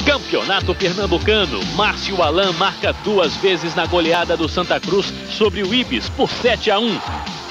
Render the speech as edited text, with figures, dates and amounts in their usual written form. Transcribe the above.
Campeonato Pernambucano. Márcio Alan marca 2 vezes na goleada do Santa Cruz sobre o Ibis por 7-1.